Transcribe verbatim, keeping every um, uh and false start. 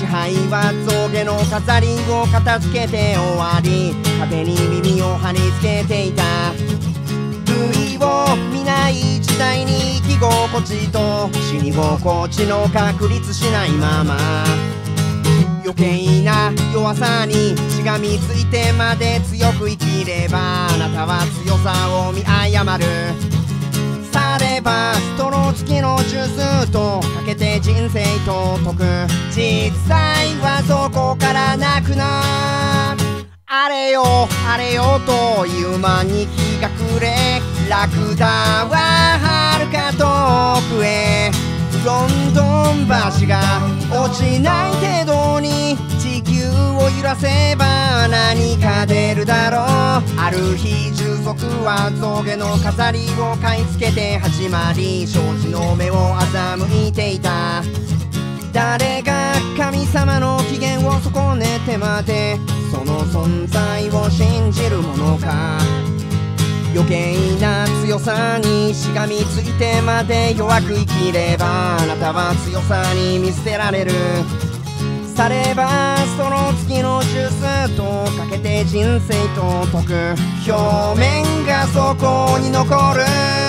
支配は象牙の飾りを片付けて終わり、壁に耳を貼り付けていた。類を見ない時代に生き心地と死に心地の確立しないまま、余計な弱さにしがみついてまで強く生きれば、あなたは強さを見誤る。さればストロー付きのジュースとかけて人生と解く。実際はそこからなくな。あれよあれよという間に日が暮れ、ラクダは遥か遠くへ。ロンドン橋が落ちない程度に地球を揺らせば何か出るだろう。ある日従属は象牙の飾りを買い付けて始まり、障子の目を欺いていた。誰が神様の機嫌を損ねてまでその存在を信じるものか。余計な強さにしがみついてまで弱く生きれば、あなたは強さに見捨てられる。さればストロー付きのジュースとかけて人生と解く。表面がそこに残る。